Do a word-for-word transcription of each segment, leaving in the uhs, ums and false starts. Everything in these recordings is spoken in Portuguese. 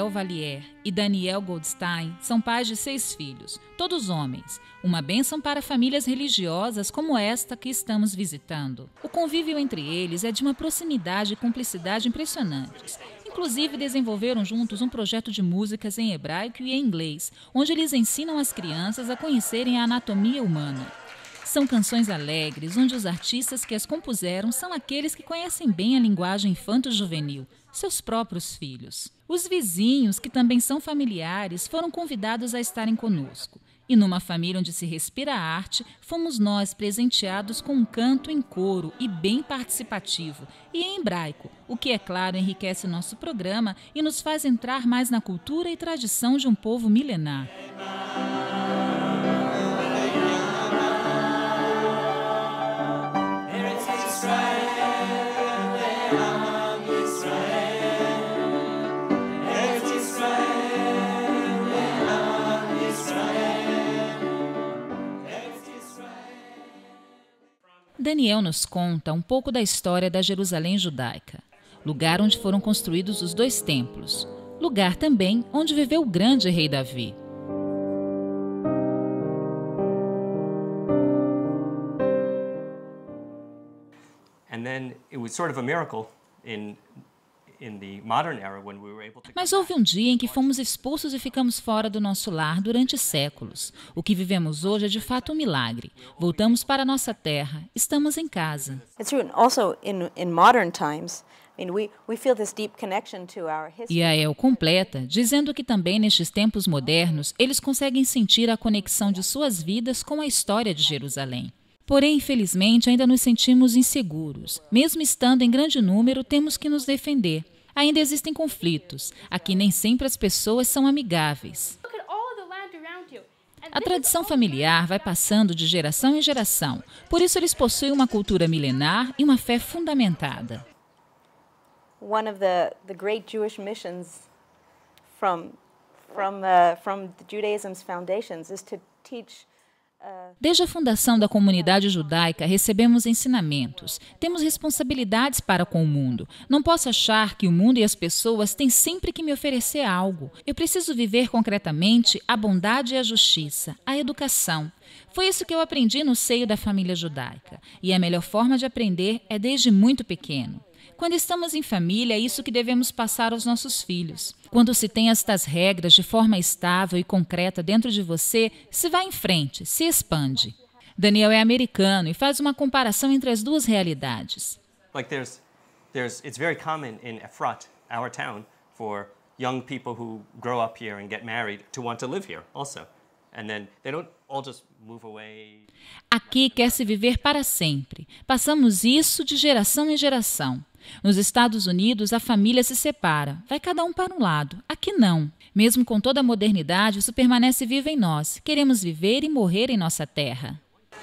Yael Valier e Daniel Goldstein são pais de seis filhos, todos homens. Uma bênção para famílias religiosas como esta que estamos visitando. O convívio entre eles é de uma proximidade e cumplicidade impressionantes. Inclusive, desenvolveram juntos um projeto de músicas em hebraico e em inglês, onde eles ensinam as crianças a conhecerem a anatomia humana. São canções alegres, onde os artistas que as compuseram são aqueles que conhecem bem a linguagem infanto-juvenil, seus próprios filhos. Os vizinhos, que também são familiares, foram convidados a estarem conosco. E numa família onde se respira a arte, fomos nós presenteados com um canto em coro e bem participativo, e em hebraico, o que, é claro, enriquece nosso programa e nos faz entrar mais na cultura e tradição de um povo milenar. Daniel nos conta um pouco da história da Jerusalém judaica, lugar onde foram construídos os dois templos, lugar também onde viveu o grande rei Davi. And then it was sort of a miracle in Mas houve um dia em que fomos expulsos e ficamos fora do nosso lar durante séculos. O que vivemos hoje é de fato um milagre. Voltamos para a nossa terra. Estamos em casa. E Yael completa, dizendo que também nestes tempos modernos eles conseguem sentir a conexão de suas vidas com a história de Jerusalém. Porém, infelizmente, ainda nos sentimos inseguros. Mesmo estando em grande número, temos que nos defender. Ainda existem conflitos. Aqui nem sempre as pessoas são amigáveis. A tradição familiar vai passando de geração em geração. Por isso, eles possuem uma cultura milenar e uma fé fundamentada. One of the the great Jewish missions from from uh, from Judaism's foundations is to teach. Desde a fundação da comunidade judaica, recebemos ensinamentos. Temos responsabilidades para com o mundo. Não posso achar que o mundo e as pessoas têm sempre que me oferecer algo. Eu preciso viver concretamente a bondade e a justiça, a educação. Foi isso que eu aprendi no seio da família judaica. E a melhor forma de aprender é desde muito pequeno. Quando estamos em família, é isso que devemos passar aos nossos filhos. Quando se tem estas regras de forma estável e concreta dentro de você, se vai em frente, se expande. Daniel é americano e faz uma comparação entre as duas realidades. Like there's, there's, it's very common in Efrat, our town, for young people who grow up here and get married to want to live here also. And then they don't all just move away. Aqui quer-se viver para sempre. Passamos isso de geração em geração. Nos Estados Unidos, a família se separa. Vai cada um para um lado. Aqui não. Mesmo com toda a modernidade, isso permanece vivo em nós. Queremos viver e morrer em nossa terra.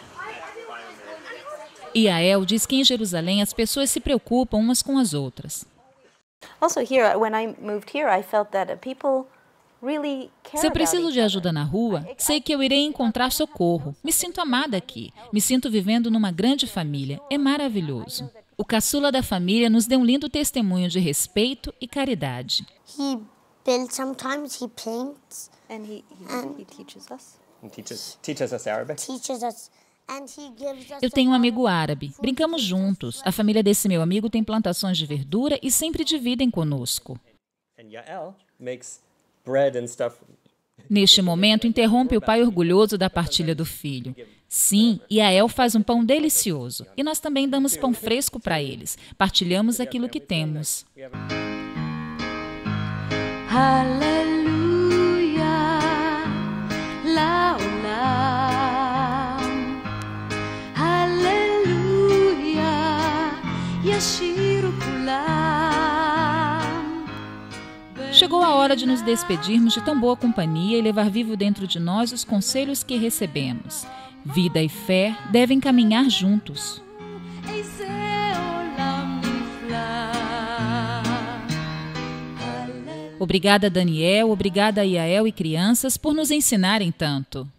E Yael diz que em Jerusalém as pessoas se preocupam umas com as outras. Also here, when I moved here, I felt that people Se eu preciso de ajuda na rua, sei que eu irei encontrar socorro. Me sinto amada aqui. Me sinto vivendo numa grande família. É maravilhoso. O caçula da família nos deu um lindo testemunho de respeito e caridade. He builds sometimes, he paints. And he, he, he teaches us. He teaches, teaches us Arabic. Teaches us. And he gives us Eu tenho um amigo árabe. Brincamos juntos. A família desse meu amigo tem plantações de verdura e sempre dividem conosco. And Yael makes bread and stuff. Neste momento, interrompe o pai orgulhoso da partilha do filho. Sim, Yael faz um pão delicioso. E nós também damos pão fresco para eles. Partilhamos aquilo que temos. Aleluia, la olam. Aleluia, yashiru kulam. Chegou a hora de nos despedirmos de tão boa companhia e levar vivo dentro de nós os conselhos que recebemos. Vida e fé devem caminhar juntos. Obrigada, Daniel, obrigada a Yael e crianças por nos ensinarem tanto.